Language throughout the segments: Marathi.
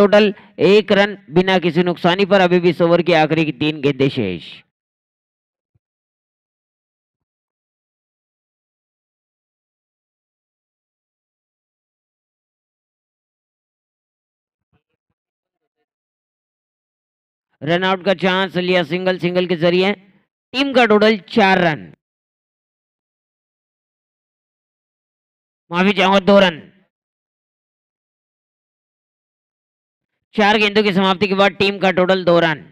टोटल 1 रन बिना किसी नुकसानी पर। अभी भी इस ओवर की आखिरी की 3 गेंदें शेष। रन आउट का चांस लिया सिंगल, सिंगल के जरिए टीम का टोटल 4 रन। माफी चाहूंगा, 2 रन। 4 गेंदों की समाप्ति के बाद टीम का टोटल 2 रन।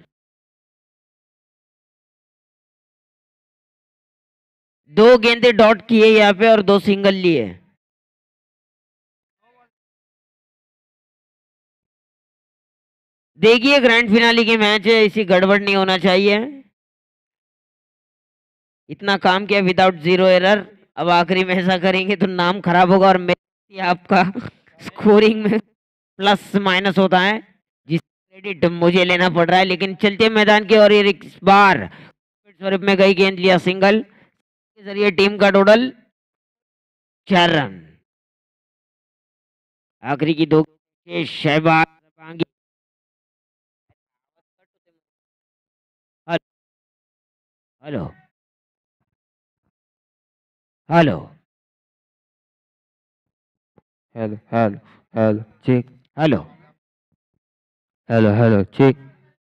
2 गेंदे डॉट किए यहाँ पे और 2 सिंगल लिए। देखिए ग्रैंड फिनाले की मैच है, इसी गड़बड़ नहीं होना चाहिए। इतना काम किया विदाउट 0 एरर, अब आखिरी में ऐसा करेंगे तो नाम खराब होगा और आपका स्कोरिंग में प्लस माइनस होता है, जिस क्रेडिट मुझे लेना पड़ रहा है। लेकिन चलते मैदान की और इस बार स्वरूप में गई गेंद, लिया सिंगल के जरिए टीम का टोटल 4 रन। आखिरी की 2 Shahbaz. Hello hello hello hello hello check. Hello hello hello check.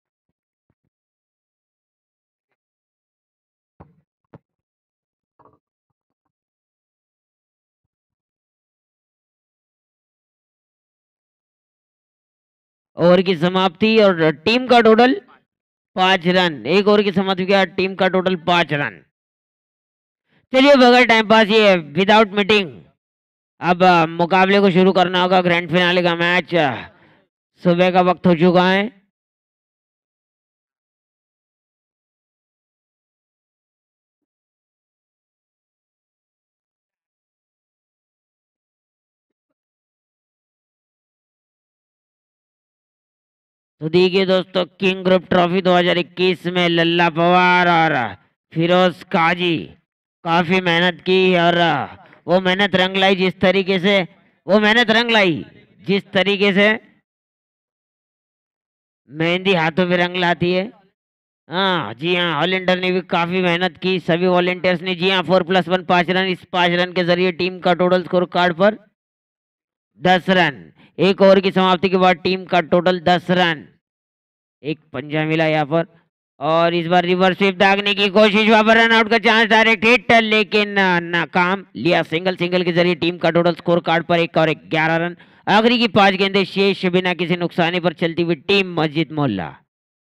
Over की समाप्ति और टीम का टोटल 5 रन। एक ओवर की समाप्ति के बाद टीम का टोटल 5 रन। चलिए बगैर टाइम पास, ये विदाउट मीटिंग, अब मुकाबले को शुरू करना होगा। ग्रैंड फिनाले का मैच सुबह का वक्त हो चुका है। तो देखिए दोस्तों, किंग ग्रुप ट्रॉफी 2021 में लल्ला पवार और फिरोज काजी काफी मेहनत की और वो मेहनत रंग लाई जिस तरीके से, जिस तरीके से मेहंदी हाथों में रंग लाती है। हाँ जी हाँ, हॉलैंडर ने भी काफी मेहनत की, सभी वॉलेंटियर्स ने। जी हाँ, 4+1 5 रन। इस 5 रन के जरिए टीम का टोटल स्कोर कार्ड पर 10 रन। एक ओवर की समाप्ति के बाद टीम का टोटल 10 रन। एक पंजा मिला यहाँ पर और इस बार रिवर्स स्वीप दागने की कोशिश, वहां पर रन आउट का चांस, डायरेक्ट हिट, लेकिन नाकाम। लिया सिंगल, सिंगल के जरिए टीम का टोटल स्कोर कार्ड पर 1 और 11 रन। आखिरी की 5 गेंदें शेष बिना किसी नुकसानी पर चलती हुई टीम मस्जिद मोहल्ला।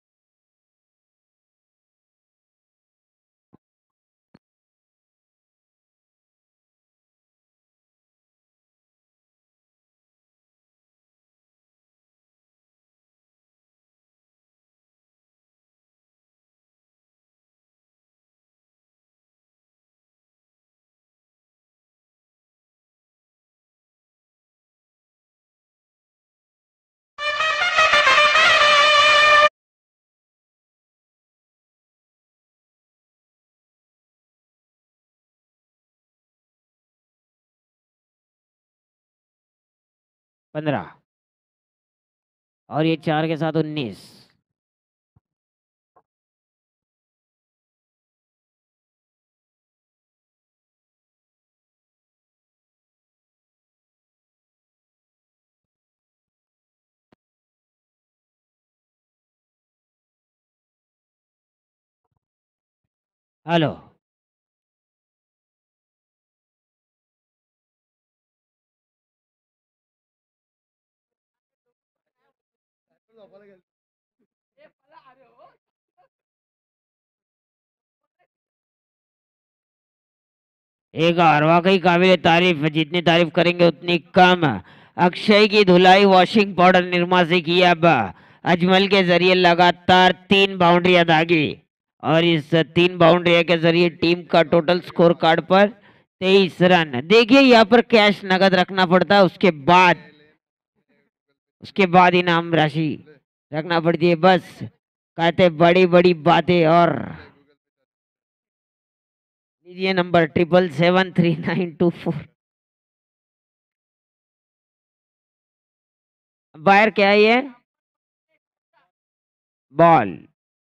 पंद्रह और ये 4 के साथ 19। हेलो एक और वाकई काबिल तारीफ, जितनी तारीफ करेंगे उतनी कम। अक्षय की धुलाई वॉशिंग पाउडर निर्मा से की, अब अजमल के जरिए लगातार 3 बाउंड्रियां दागी और इस 3 बाउंड्रिया के जरिए टीम का टोटल स्कोर कार्ड पर 23 रन। देखिए यहाँ पर कैश नगद रखना पड़ता है, उसके बाद इनाम राशि रखना पड़ती है। बस कहते बड़ी बड़ी बातें। और लीजिए नंबर 7773924। बायर क्या है ये? बॉल।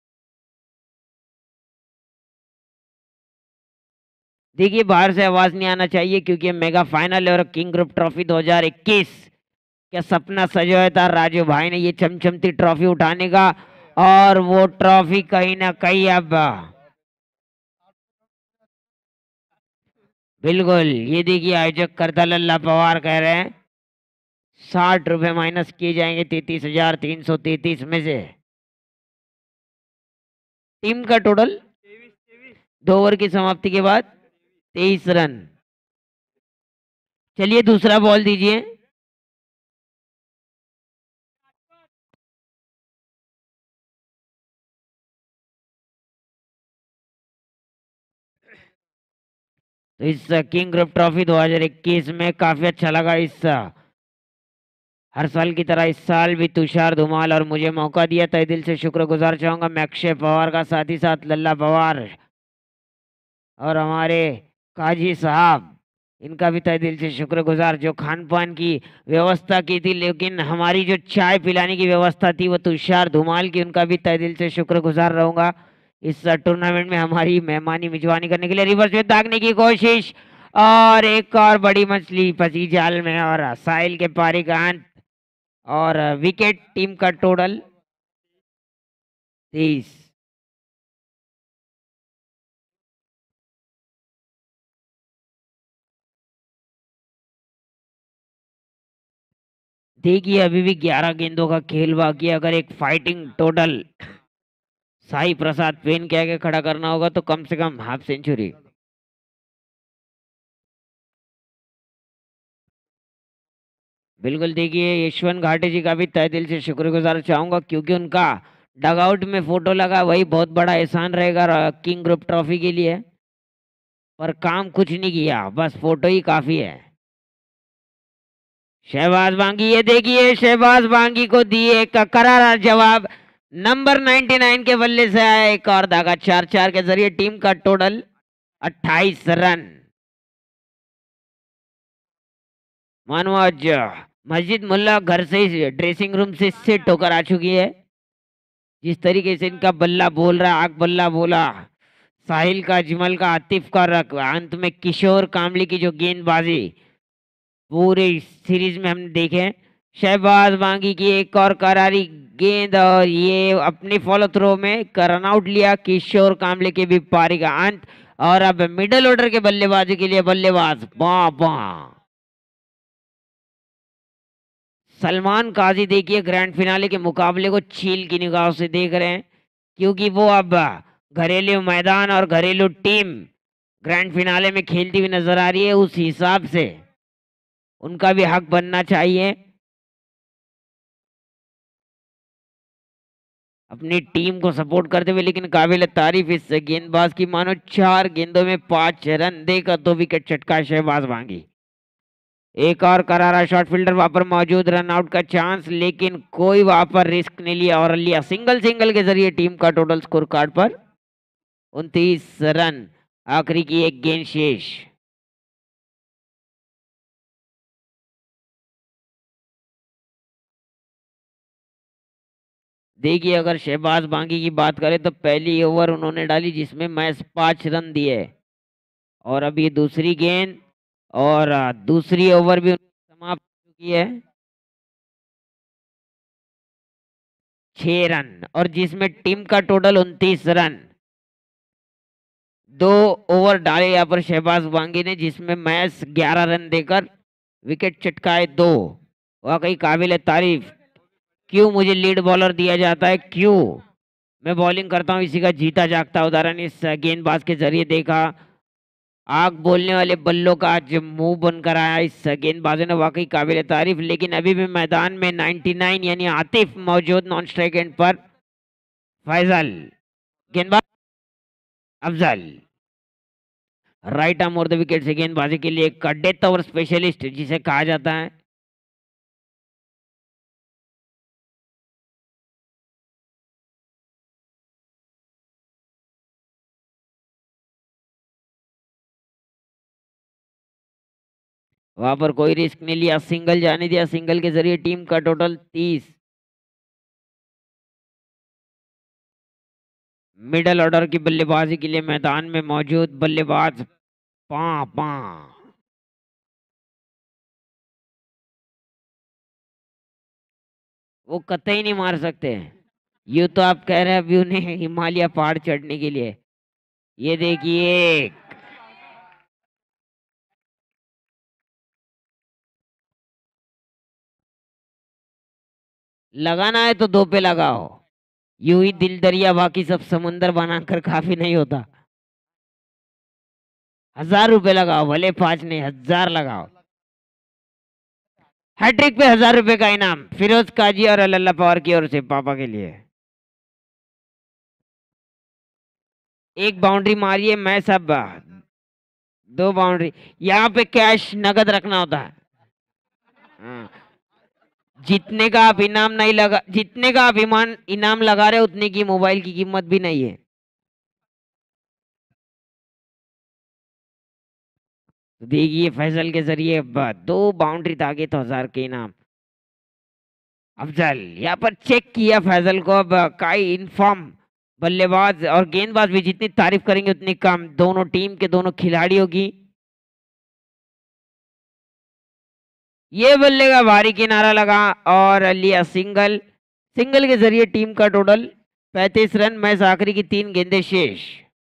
देखिए बाहर से आवाज नहीं आना चाहिए क्योंकि ये मेगा फाइनल है और किंग ग्रुप ट्रॉफी 2021 क्या सपना सजोया था राजू भाई ने ये चमचमती ट्रॉफी उठाने का। और वो ट्रॉफी कहीं ना कहीं अब बिल्कुल ये देखिए आयोजक करता लल्ला पवार कह रहे हैं 60 रुपए माइनस किए जाएंगे 33,333 में से। टीम का टोटल 2 ओवर की समाप्ति के बाद 23 रन। चलिए दूसरा बॉल दीजिए। तो इस किंग ग्रुप ट्रॉफी 2021 में काफी अच्छा लगा। इस हर साल की तरह इस साल भी तुषार धुमाल और मुझे मौका दिया तहे दिल से शुक्रगुजार चाहूंगा मैं अक्षय पवार का साथ ही साथ लल्ला पवार और हमारे काजी साहब इनका भी तहे दिल से शुक्रगुजार जो खान पान की व्यवस्था की थी लेकिन हमारी जो चाय पिलाने की व्यवस्था थी वो तुषार धुमाल की उनका भी तहे दिल से शुक्रगुजार रहूंगा। इस टूर्नामेंट में हमारी मेहमानी मिजवानी करने के लिए रिवर्स में दागने की कोशिश और एक और बड़ी मछली फंसी जाल में और साहिल के पारी का अंत और विकेट टीम का टोटल 30। देखिए अभी भी 11 गेंदों का खेल बाकी है। अगर एक फाइटिंग टोटल साई प्रसाद पेन के आगे खड़ा करना होगा तो कम से कम हाफ सेंचुरी। बिल्कुल देखिए यशवंत घाटे जी का भी तहे दिल से शुक्रगुजार चाहूंगा क्योंकि उनका डगआउट में फोटो लगा वही बहुत बड़ा एहसान रहेगा किंग ग्रुप ट्रॉफी के लिए। पर काम कुछ नहीं किया बस फोटो ही काफी है। शहबाज बांगी ये देखिए शहबाज बांगी को दिए एक करारा जवाब। नंबर 99 के बल्ले से आया एक और धागा 4-4 के जरिए टीम का टोटल 28 रन। मानो आज मस्जिद मुल्ला घर से ड्रेसिंग रूम से सेट होकर आ चुकी है। जिस तरीके से इनका बल्ला बोल रहा आग बल्ला बोला साहिल का जिमल का आतिफ का रक अंत में किशोर कामली की जो गेंदबाजी पूरे सीरीज में हमने देखे। शहबाज बांगी की एक और करारी गेंद और ये अपनी फॉलो थ्रो में रन आउट लिया किशोर कामले के भी पारी का अंत। और अब मिडल ऑर्डर के बल्लेबाजी के लिए बल्लेबाज बाबा सलमान काजी देखिए ग्रैंड फिनाले के मुकाबले को चील की निगाहों से देख रहे हैं क्योंकि वो अब घरेलू मैदान और घरेलू टीम ग्रैंड फिनाले में खेलती हुई नजर आ रही है उस हिसाब से उनका भी हक बनना चाहिए अपनी टीम को सपोर्ट करते हुए। लेकिन काबिल तारीफ इस गेंदबाज की मानो 4 गेंदों में 5 रन देकर 2 विकेट चटका शहबाज भांगी। एक और करारा शॉट फील्डर वहां पर मौजूद रन आउट का चांस लेकिन कोई वहां पर रिस्क नहीं लिया और लिया सिंगल सिंगल के जरिए टीम का टोटल स्कोर कार्ड पर 29 रन। आखिरी की एक गेंद शेष। देखिए अगर शहबाज बांगी की बात करें तो पहली ओवर उन्होंने डाली जिसमें मैच 5 रन दिए और अब ये दूसरी गेंद और दूसरी ओवर भी समाप्त हो चुकी है 6 रन और जिसमें टीम का टोटल 29 रन। 2 ओवर डाले यहाँ पर शहबाज बांगी ने जिसमें मैच 11 रन देकर विकेट चटकाए 2। वाकई काबिल तारीफ। क्यों मुझे लीड बॉलर दिया जाता है क्यों मैं बॉलिंग करता हूं इसी का जीता जागता उदाहरण इस गेंदबाज के जरिए देखा। आग बोलने वाले बल्लों का आज मुंह बनकर आया इस गेंदबाजों ने वाकई काबिल तारीफ। लेकिन अभी भी मैदान में 99 यानी आतिफ मौजूद नॉन स्ट्राइक एंड पर फैजल गेंदबाज अफजल राइट आर्म और द विकेट से गेंदबाजी के लिए एक डेथ ओवर स्पेशलिस्ट जिसे कहा जाता है। वहां पर कोई रिस्क नहीं लिया सिंगल जाने दिया सिंगल के जरिए टीम का टोटल 30। मिडल ऑर्डर की बल्लेबाजी के लिए मैदान में मौजूद बल्लेबाज पा पा वो कतई नहीं मार सकते। यूं तो आप कह रहे हैं अभी उन्हें हिमालय पहाड़ चढ़ने के लिए। ये देखिए, लगाना है तो दो पे लगाओ। यूं ही दिल दरिया बाकी सब समुंदर बनाकर काफी नहीं होता। 1000 रुपए लगाओ, भले 5 नहीं 1000 लगाओ। हैट्रिक पे 1000 रुपए का इनाम फिरोज काजी और अल्लाह पवार की ओर से पापा के लिए। एक बाउंड्री मारिए मैं सब, दो बाउंड्री। यहाँ पे कैश नगद रखना होता है। हाँ। जितने का आप इनाम लगा रहे हो उतने की मोबाइल की कीमत भी नहीं है। तो देखिए फैसल के जरिए दो बाउंड्री दागे तो 1000 के इनाम। अफजल यहाँ पर चेक किया फैजल को। अब काई इनफॉर्म बल्लेबाज और गेंदबाज भी जितनी तारीफ करेंगे उतनी कम, दोनों टीम के दोनों खिलाड़ियों की। ये बल्ले का भारी किनारा लगा और लिया सिंगल। सिंगल के जरिए टीम का टोटल 35 रन। मैच आखिरी की 3 गेंदें शेष।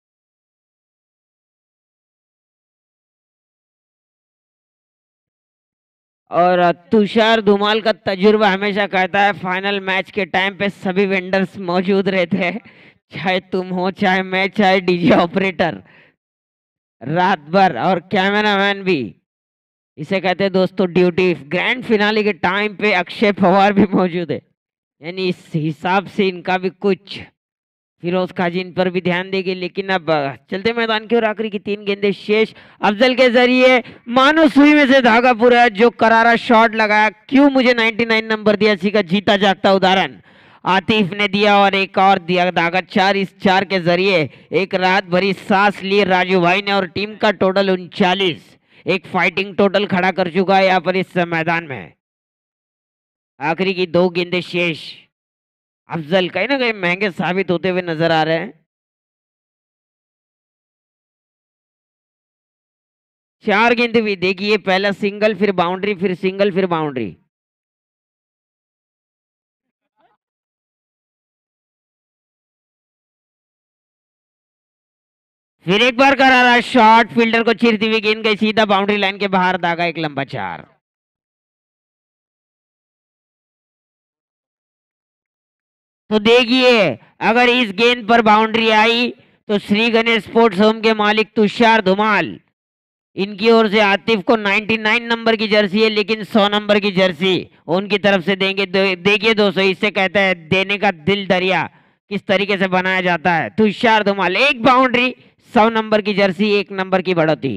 और तुषार धुमाल का तजुर्बा हमेशा कहता है फाइनल मैच के टाइम पे सभी वेंडर्स मौजूद रहते हैं, चाहे तुम हो चाहे मैं चाहे डीजे ऑपरेटर, रात भर, और कैमरामैन भी। इसे कहते हैं दोस्तों ड्यूटी। ग्रैंड फिनाले के टाइम पे अक्षय पवार भी मौजूद है, यानी इस हिसाब से इनका भी कुछ फिरोज काजी इन पर भी ध्यान देंगे। लेकिन अब चलते मैदान की ओर, आखिरी की 3 गेंदें शेष। अफजल के जरिए मानो सुई में से धागा पूरा, जो करारा शॉट लगाया। क्यों मुझे 99 नंबर दिया, इसी का जीता जागता उदाहरण आतिफ ने दिया और एक और दिया दागा 4। इस 4 के जरिए एक रात भरी सांस ली राजू भाई ने और टीम का टोटल 39, एक फाइटिंग टोटल खड़ा कर चुका है यहाँ पर इस मैदान में। आखिरी की 2 गेंदें शेष। अफजल कहीं ना कहीं महंगे साबित होते हुए नजर आ रहे हैं। 4 गेंद भी देखिए, पहला सिंगल फिर बाउंड्री फिर सिंगल फिर बाउंड्री। फिर एक बार करारा शॉट, फील्डर को चीरती हुई गेंद गई सीधा बाउंड्री लाइन के बाहर, दागा एक लंबा 4। तो देखिए, अगर इस गेंद पर बाउंड्री आई तो श्री गणेश स्पोर्ट्स होम के मालिक तुषार धुमाल, इनकी ओर से आतिफ को 99 नंबर की जर्सी है, लेकिन 100 नंबर की जर्सी उनकी तरफ से देंगे। देखिए दोस्तों, इससे कहते हैं देने का दिल दरिया किस तरीके से बनाया जाता है। तुषार धुमाल एक बाउंड्री, 100 नंबर की जर्सी, 1 नंबर की बढ़ोतरी।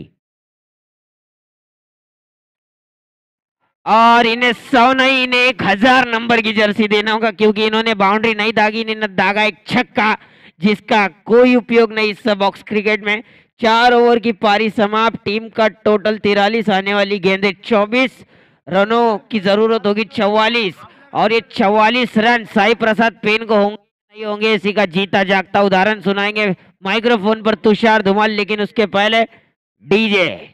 और इन्हें 100 नहीं, इन्हें 1000 नंबर की जर्सी देना होगा, क्योंकि इन्होंने बाउंड्री नहीं दागी, इन्होंने दागा एक छक्का, जिसका कोई उपयोग नहीं इस बॉक्स क्रिकेट में। 4 ओवर की पारी समाप्त, टीम का टोटल 43, आने वाली गेंदें 24, रनों की जरूरत होगी 44, और ये 44 रन साई प्रसाद पेन को होंगे नहीं होंगे, इसी का जीता जागता उदाहरण सुनाएंगे माइक्रोफोन पर तुषार धुमाल। लेकिन उसके पहले डीजे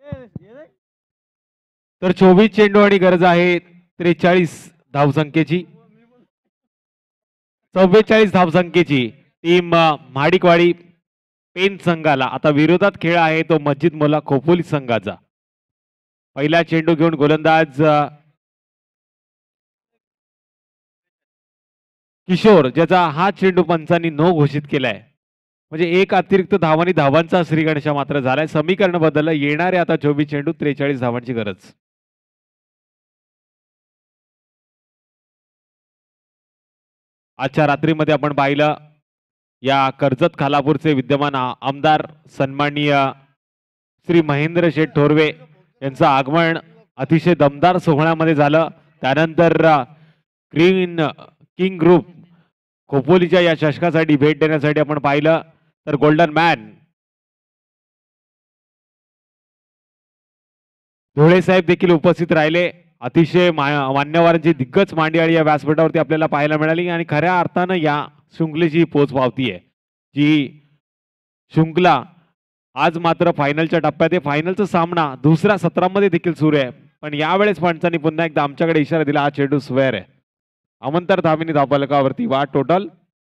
तर 24 चेंडू आणि गरज आहे 43 धावसंख्येची. 44 धावसंख्येची टीम महाडिकवाडी पेन संघाला आता विरोधात खेळ आहे तो मस्जिद मोला खोपोली संघाचा. पहिला चेंडू घेऊन गोलंदाज किशोर, ज्याचा हा चेंडू पंचांनी नो घोषित केलाय. म्हणजे एक अतिरिक्त धावांनी धावांचा श्रीगणेशा मात्र झालाय. समीकरण बदललं. येणारे आता 24 चेंडू 43 धावांची गरज. आजच्या रात्रीमध्ये आपण पाहिलं या कर्जत खालापूरचे विद्यमान आमदार सन्माननीय श्री महेंद्र शेठ थोरवे यांचं आगमन अतिशय दमदार सोहळ्यामध्ये झालं. त्यानंतर ग्रीन किंग ग्रुप खोपोलीच्या या चषकासाठी भेट देण्यासाठी आपण पाहिलं तर गोल्डन मॅन धुळे साहेब देखील उपस्थित राहिले. अतिशय मान्यवरांची दिग्गज मांडियाळी या व्यासपीठावरती आपल्याला पाहायला मिळाली आणि खऱ्या अर्थानं या शृंखलेची पोच पावती आहे. जी शृंखला आज मात्र फायनलच्या टप्प्यात आहे. फायनलचा सामना दुसऱ्या सत्रामध्ये देखील सुरू आहे. पण यावेळेस पंचांनी पुन्हा एकदा आमच्याकडे इशारा दिला, हा चेंडू स्वेअर आहे. अमंतर धामीनी धावफलकावरती वा टोटल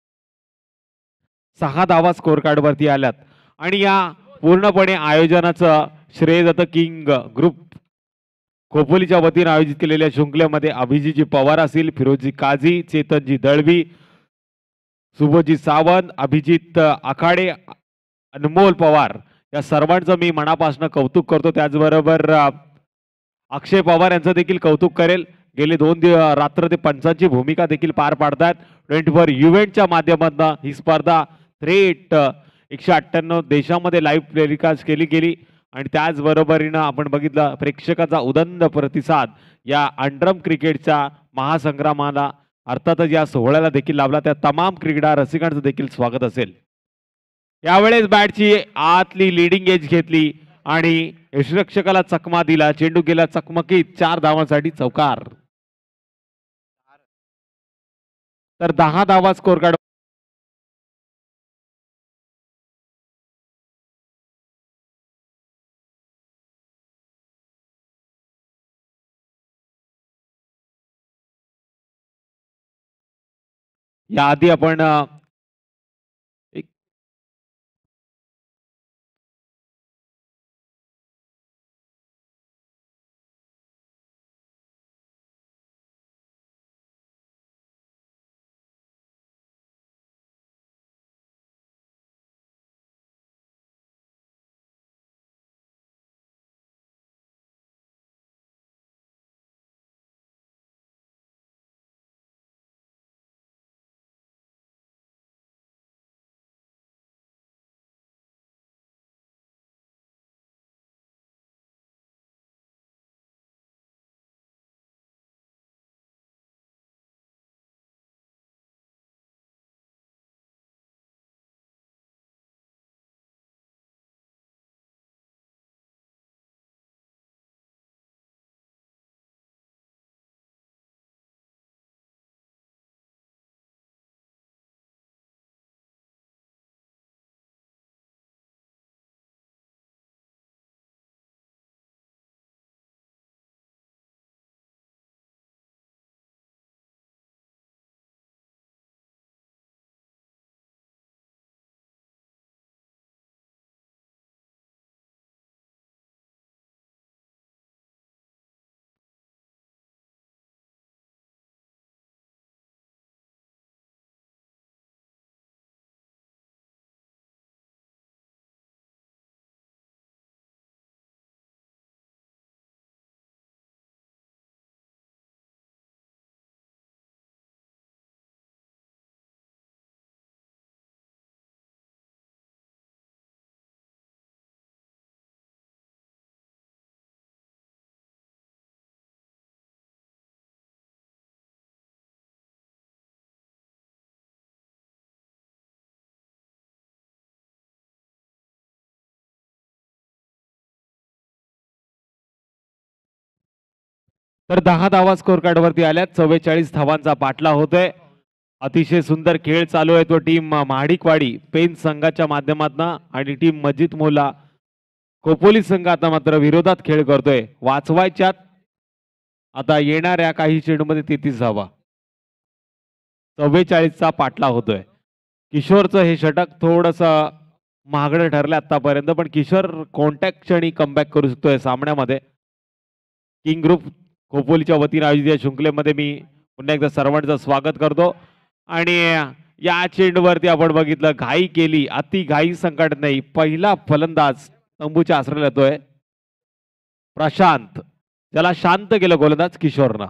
6 धावा स्कोर कार्ड वरती आल्यात. आणि या पूर्णपणे आयोजनाचं श्रेय जातं किंग ग्रुप खोपोलीच्या वतीने आयोजित केलेल्या शृंखलेमध्ये अभिजीतजी पवार असतील, फिरोजी काझी, चेतनजी दळवी, सुबोजी सावंत, अभिजित आखाडे, अनमोल पवार या सर्वांचं मी मनापासून कौतुक करतो. त्याचबरोबर अक्षय पवार यांचं देखील कौतुक करेल. गेले 2 रात्र ते पंचांची भूमिका देखील पार पाडतात. 24 इव्हेंटच्या माध्यमातून ही स्पर्धा थेट 198 देशामध्ये लाईव्ह टेलिकास्ट केली गेली. आणि त्याचबरोबरीनं आपण बघितलं प्रेक्षकाचा उदंड प्रतिसाद या अंडरम क्रिकेटच्या महासंग्रामाला अर्थातच या सोहळ्याला देखील लाभला. त्या तमाम क्रीडा रसिकांचं देखील स्वागत असेल. यावेळेस बॅटची आतली लीडिंग एज घेतली आणि यष्टिरक्षकाला चकमा दिला. चेंडू गेला चकमकीत 4 धावांसाठी चौकार. तर 10 धावा स्कोर कार्ड याआधी आपण तर 10 धावा स्कोर कार्ड वरती आल्यात. 44 धावांचा पाठला होतोय. अतिशय सुंदर खेळ चालू आहे तो टीम महाडिकवाडी पेन संघाच्या माध्यमातून आणि टीम मस्जिद मोला खोपोली संघ आता मात्र विरोधात खेळ करतोय. वाचवायच्यात आता येणाऱ्या काही चेंडूमध्ये 33 धावा. 44चा पाठला होतोय. किशोरचं हे षटक थोडस महागडं ठरलं आतापर्यंत, पण किशोर कोणत्या क्षणी कमबॅक करू शकतोय सामन्यामध्ये. किंग ग्रुप खोपोलीच्या वतीने आयोजित या शृंखलेमध्ये मी पुन्हा एकदा सर्वांचं स्वागत करतो. आणि या चेंडूवरती आपण बघितलं घाई केली, अति घाई संकट नाही. पहिला फलंदाज तंबूच्या आश्रयाला येतोय प्रशांत, ज्याला शांत केलं गोलंदाज किशोरनं.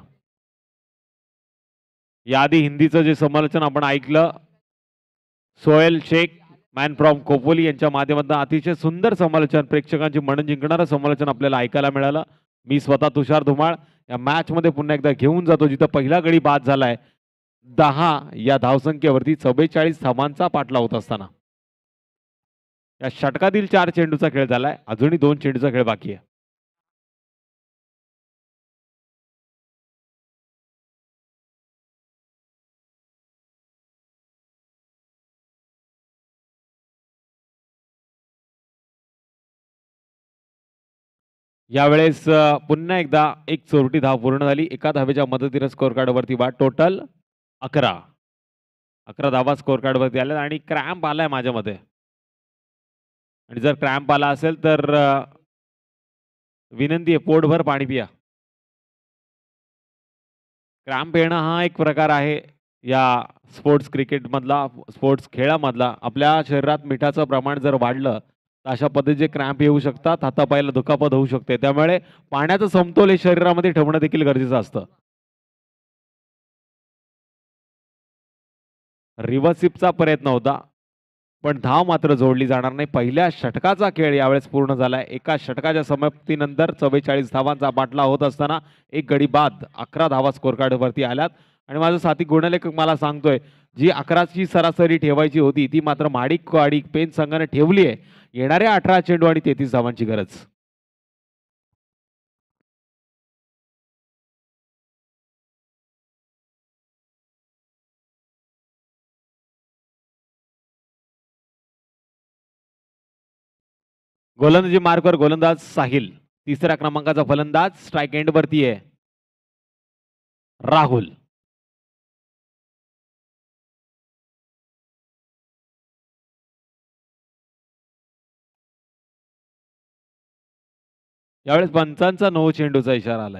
याआधी हिंदीचं जे समालोचन आपण ऐकलं, सोहेल शेख मॅन फ्रॉम खोपोली यांच्या माध्यमातून अतिशय सुंदर समालोचन, प्रेक्षकांची मन जिंकणारं समालोचन आपल्याला ऐकायला मिळालं. मी स्वतः तुषार धुमाळ या मॅच मध्ये पुन्हा एकदा घेऊन जातो जिथं पहिला गडी बाद झालाय 10 या धावसंख्येवरती 44 धावांचा पाठला होत असताना. या षटकातील 4 चेंडूचा खेळ झालाय, अजूनही 2 चेंडूचा खेळ बाकी आहे. यावेळेस पुन्हा एकदा एक चोरटी धाव पूर्ण झाली. एका धावेच्या मदतीने स्कोर कार्डवरती बाद. टोटल 11 धावा स्कोर कार्डवरती आल्या. आणि क्रॅम्प आलाय माझ्यामध्ये, आणि जर क्रॅम्प आला असेल तर विनंती आहे पोटभर पाणी पिया. क्रॅम्प येणं हा एक प्रकार आहे या स्पोर्ट्स क्रिकेट मधला, स्पोर्ट्स खेळामधला. आपल्या शरीरात मिठाचं प्रमाण जर वाढलं तर अशा पद्धतीचे क्रॅम्प येऊ शकतात, हातापायाला दुखापत होऊ शकते. त्यामुळे पाण्याचा समतोल हे शरीरामध्ये ठेवणं देखील गरजेचं असतं. रिव्हर्सिपचा प्रयत्न होता, पण धाव मात्र जोडली जाणार नाही. पहिल्या षटकाचा खेळ यावेळेस पूर्ण झालाय. एका षटकाच्या समाप्तीनंतर 44 धावांचा बाटला होत असताना एक गडी बाद. 11 धावा स्कोर कार्डवरती आल्यात. आणि माझा साथी गुणलेखक मला सांगतोय जी 11ची सरासरी ठेवायची होती ती मात्र माडिक वाडी पेन संघाने ठेवली आहे. येणाऱ्या 18 चेंडू आणि 33 धावांची गरज. गोलंदाजी मार्कवर गोलंदाज साहिल, तिसऱ्या क्रमांकाचा फलंदाज स्ट्राइक एंड वरती आहे राहुल. यावेळेस पंचांचा 9 चेंडूचा इशारा आलाय.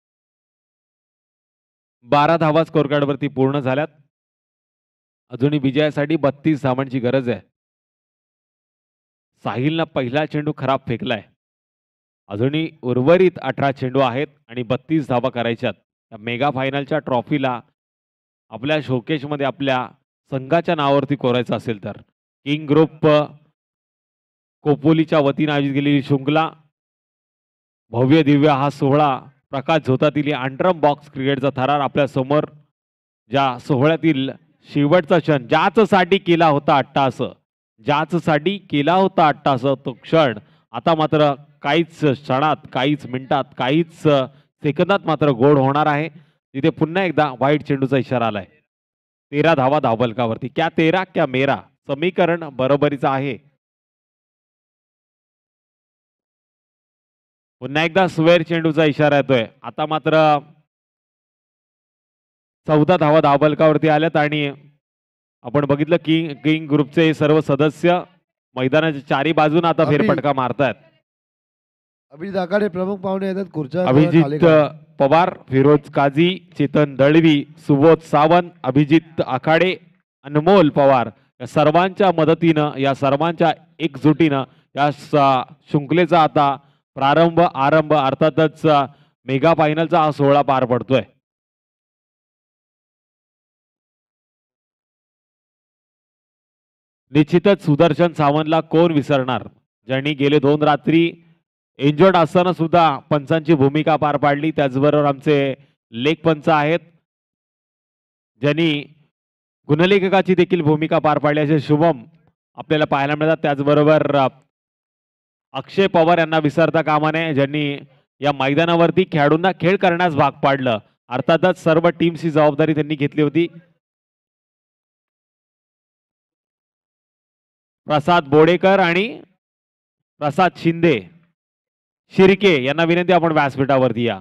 12 धावा स्कोर कार्डवरती पूर्ण झाल्यात. अजूनही विजयासाठी 32 धावांची गरज आहे. साहिलनं पहिला चेंडू खराब फेकलाय. अजूनही उर्वरित 18 चेंडू आहेत आणि 32 धावा करायच्यात. या मेगा फायनलच्या ट्रॉफीला आपल्या शोकेशमध्ये आपल्या संघाच्या नावावरती कोरायचं असेल तर किंग ग्रुप खोपोलीच्या वतीने आयोजित केलेली शृंखला, भव्य दिव्य हा सोहळा, प्रकाश झोतातील अंडरम बॉक्स क्रिकेटचा थरार आपल्या समोर. ज्या सोहळ्यातील शेवटचा क्षण, ज्याचसाठी केला होता अट्टास, ज्याचसाठी केला होता अट्टास, तो क्षण आता मात्र काहीच क्षणात, काहीच मिनिटात, काहीच सेकंदात मात्र गोड होणार आहे. तिथे पुन्हा एकदा वाईट चेंडूचा इशारा आलाय. 13 धावा धावफलकावरती. क्या 13 क्या मेरा, समीकरण बरोबरीचं आहे. पुन्हा एकदा स्वेर चेंडूचा इशारा येतोय. आता मात्र 14 धावा धावफलकावरती आल्यात. आणि आपण बघितलं की किंग ग्रुपचे सर्व सदस्य मैदानाच्या चारी बाजूने आता फेरफटका मारतायत. अभिजित आखाडे प्रमुख पाहुणे येतात. खुर्च्या अभिजित पवार, फिरोज काझी, चेतन दळवी, सुबोध सावंत, अभिजित आखाडे, अनमोल पवार या सर्वांच्या मदतीनं, या सर्वांच्या एकजुटीनं या शृंखलेचा आता प्रारंभ, आरंभ, अर्थातच मेगा फायनलचा हा सोहळा पार पडतोय. निश्चितच सुदर्शन सावंतला कोण विसरणार, ज्यांनी गेले 2 रात्री इंजर्ड असताना सुद्धा पंचांची भूमिका पार पाडली. त्याचबरोबर आमचे लेख पंच आहेत ज्यांनी गुणलेखकाची देखील भूमिका पार पाडली, असे शुभम आपल्याला पाहायला मिळतात. त्याचबरोबर अक्षय पवार यांना विसरता कामा नये, ज्यांनी या मैदानावरती खेळाडूंना खेळ करण्यास भाग पाडलं. अर्थातच सर्व टीमची जबाबदारी त्यांनी घेतली होती. प्रसाद बोडेकर आणि प्रसाद शिंदे शिर्के यांना विनंती आपण व्यासपीठावरती या.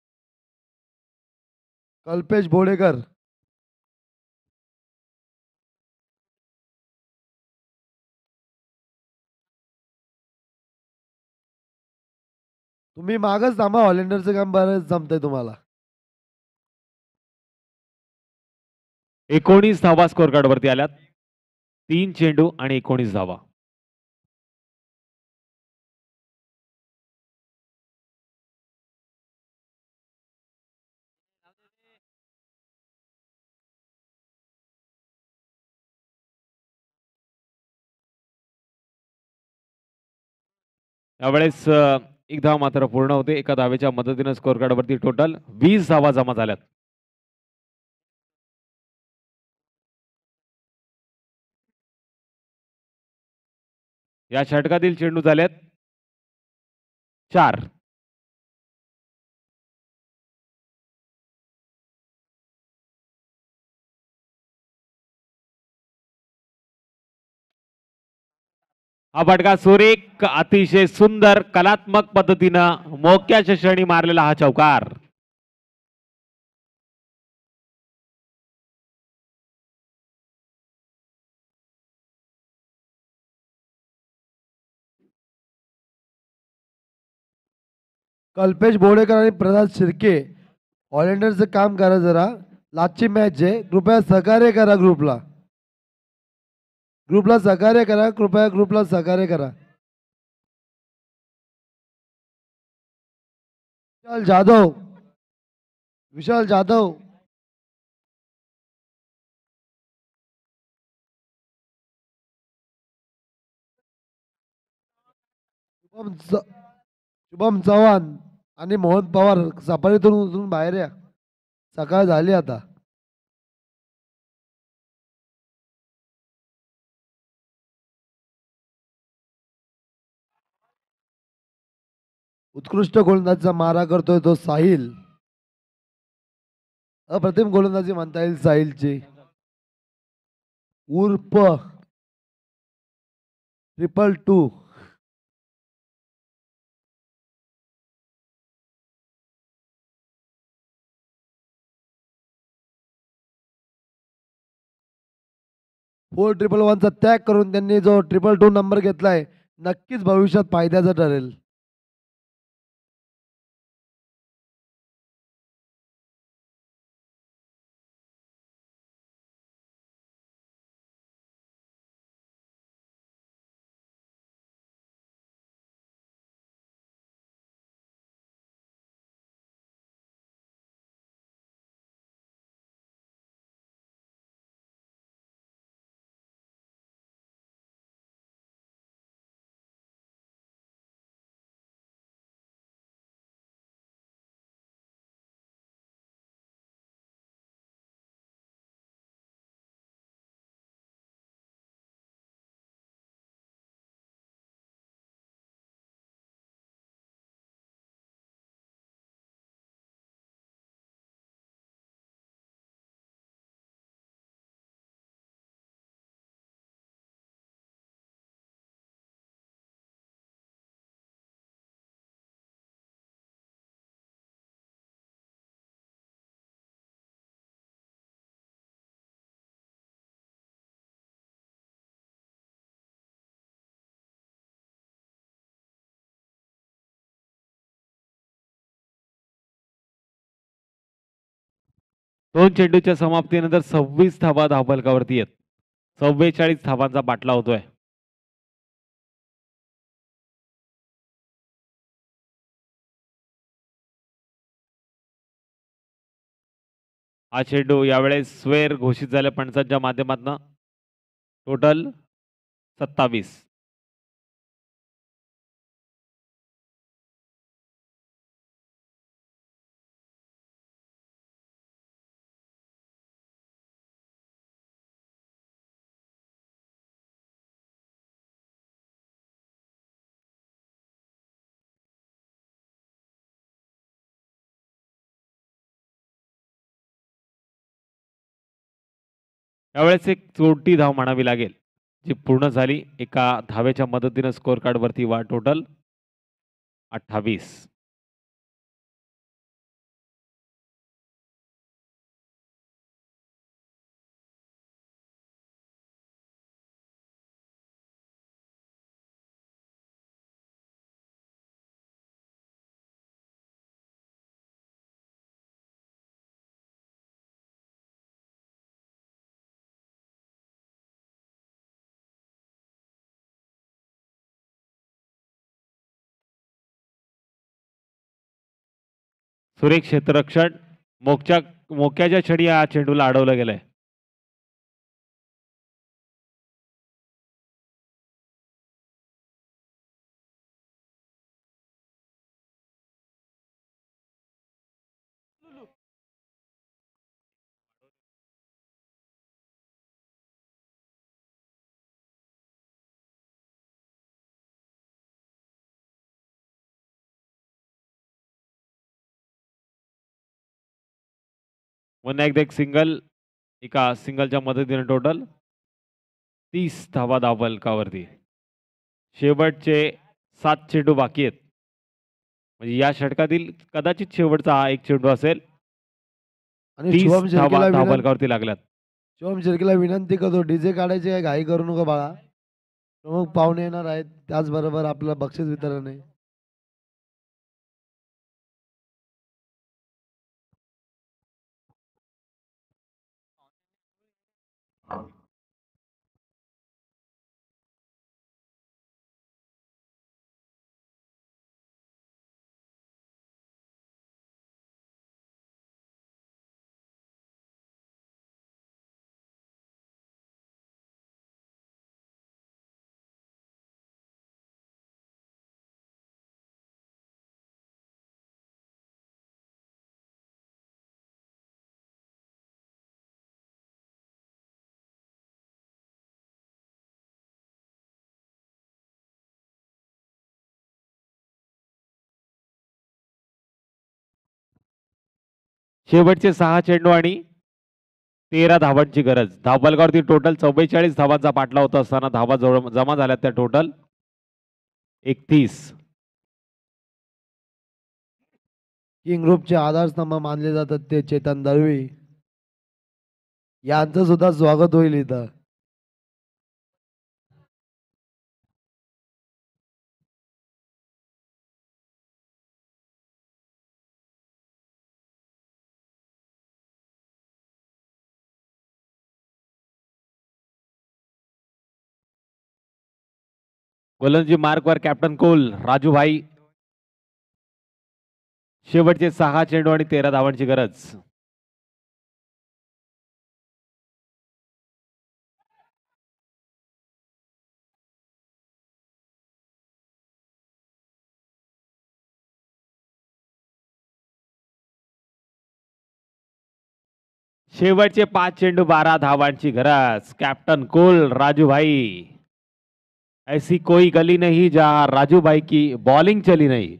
कल्पेश बोडेकर, तुम्ही मागच थांबा. हॉलेंडरचं काम बरंच जमतंय तुम्हाला. 19 धावा स्कोर कार्ड वरती आल्यात. 3 चेंडू आणि 19 धावा. यावेळेस एक धाव मात्र पूर्ण होते. एका धावेच्या मदतीने स्कोर कार्ड वरती टोटल 20 धावा जमा झाल्यात. या षटकातील चेंडू झालेत 4. हा फटका सुरेख, अतिशय सुंदर कलात्मक पद्धतीनं मोक्याच्या क्षणी मारलेला हा चौकार. कल्पेश बोडेकर आणि प्रसाद शिर्के, हॉलेंडरचं काम करा जरा. लास्टची मॅच आहे, कृपया सहकार्य करा ग्रुपला. ग्रुपला सहकार्य करा, कृपया ग्रुपला सहकार्य करा. विशाल जाधव, विशाल जाधव, शुभम चव्हाण आणि मोहन पवार सफारीतून उतरून बाहेर या. सकाळ झाली आता. उत्कृष्ट गोलंदाजीचा मारा करतोय तो साहिल. अप्रतिम गोलंदाजी म्हणता येईल साहिलची. उर्फ 222. फोर 4-1-1चा त्याग करून त्यांनी जो 222 नंबर घेतलाय, नक्कीच भविष्यात फायद्याचा ठरेल. दोन चेंडूच्या समाप्तीनंतर 26 धावा धावफलकावरती आहेत. 44 धावांचा बाटला होतोय. हा चेंडू यावेळेस स्वेर घोषित झाल्या पंचांच्या माध्यमातून. टोटल 27. यावेळेस एक चोरटी धाव म्हणावी लागेल, जी पूर्ण झाली. एका धावेच्या मदतीने स्कोर कार्ड वरती टोटल 28. सुरेख क्षेत्ररक्षण मोक्याच्या क्षणी या चेंडूला अडवलं गेलंय. पुन्हा एकदा एक सिंगल, एका सिंगलच्या मदतीने टोटल 30 धावा धावफलकावरती. शेवटचे 7 चेंडू बाकी आहेत. म्हणजे या षटकातील कदाचित शेवटचा हा एक चेंडू असेल. आणि 30 शुभम धावा शेळकेला धावफलकावरती लागल्यात. शुभम शेळकेला विनंती करतो, डीजे काढायची काय घाई करू नका बाळा. प्रमुख पाहुणे येणार आहेत, त्याचबरोबर आपलं बक्षीस वितरण आहे. शेवटचे 6 चेंडू आणि 13 धावांची गरज. धावफलकावरती टोटल 44 धावांचा पाठला होता असताना धावा जमा झाल्या त्या टोटल 31. किंग ग्रुपचे आधारस्तंभ मानले जातात ते चेतन दळवी यांचं सुद्धा स्वागत होईल इथं. गोलंदाजी मार्कवर कॅप्टन कोल, राजू भाई. शेवटचे 6 चेंडू आणि 13 धावांची गरज. शेवटचे 5 चेंडू 12 धावांची गरज. कॅप्टन कोल, राजू भाई. ऐसी कोई गली नहीं जहां राजू भाई की बॉलिंग चली नहीं.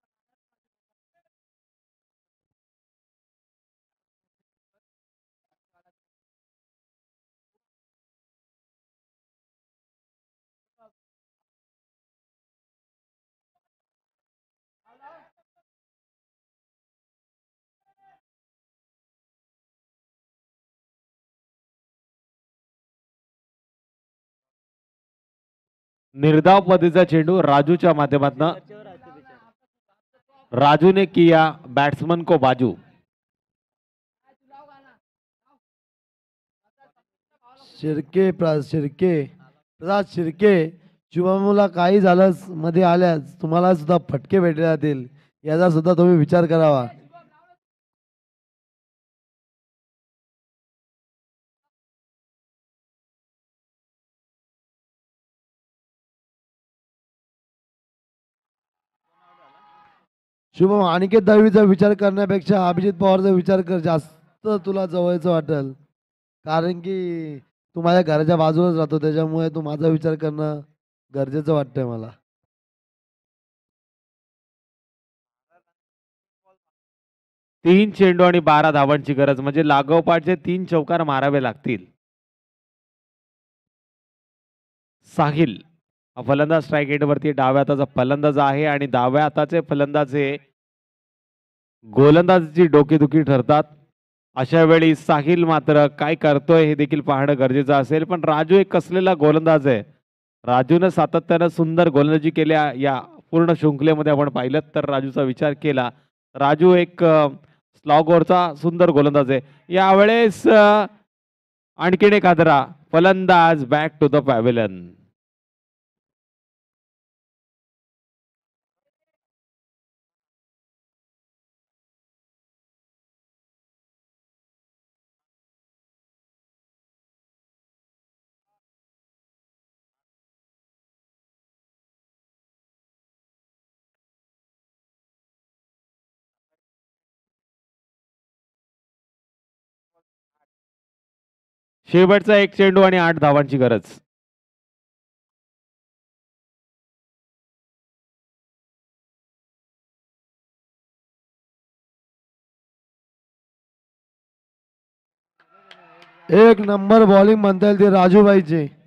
निर्धाव पद्धतीचा चेंडू राजूच्या माध्यमातून. राजू ने किया बैट्समैन को बाजू. प्रसाद शिर्के, शुभमला काही झालं मध्ये आल्यास तुम्हाला सुद्धा फटके भेटले जातील, याचा सुद्धा तुम्ही विचार करावा. शुभम, अनिकेत दळवीचा विचार करण्यापेक्षा अभिजित पवारचा विचार कर, जास्त तुला जवळचं वाटेल. कारण की तू माझ्या घराच्या बाजूलाच राहतो, त्याच्यामुळे तू माझा विचार करणं गरजेचं वाटतंय मला. तीन चेंडू आणि 12 धावांची गरज. म्हणजे लागोपाठचे 3 चौकार मारावे लागतील. साहिल हा फलंदाज स्ट्राईक एंडवरती डाव्या हाताचा फलंदाज आहे आणि डाव्या हाताचे फलंदाज हे गोलंदाजीची डोकेदुखी ठरतात. अशा वेळी साहिल मात्र काय करतोय हे देखील पाहणं गरजेचं असेल. पण राजू एक कसलेला गोलंदाज आहे. राजूनं सातत्यानं सुंदर गोलंदाजी केल्या या पूर्ण शृंखलेमध्ये आपण पाहिलं तर राजूचा विचार केला. राजू एक स्लॉगवरचा सुंदर गोलंदाज आहे. यावेळेस आणखीन एक हादरा फलंदाज बॅक टू द पॅव्हिलियन. शेवटचा एक चेंडू आणि 8 धावांची गरज. एक नंबर बॉलिंग म्हणता येईल ती राजूबाईची.